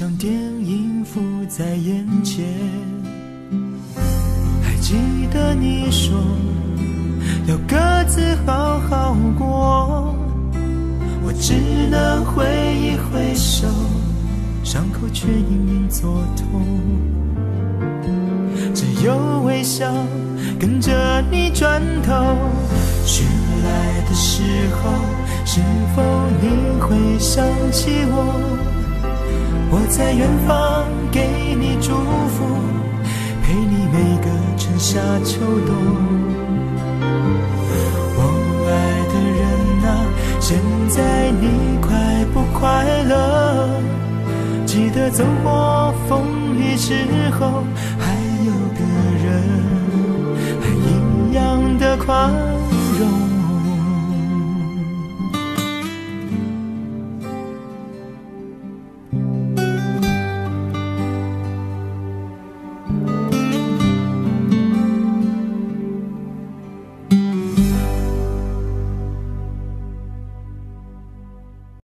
场电影浮在眼前。还记得你说要各自好好过，我只能挥一挥手，伤口却隐隐作痛。只有微笑跟着你转头，醒来的时候，是否你会想起我？我在远方给你祝福，陪你每个春夏秋冬。我爱的人啊，现在你快不快乐？记得走过风雨之后，还有个人还一样的宽容。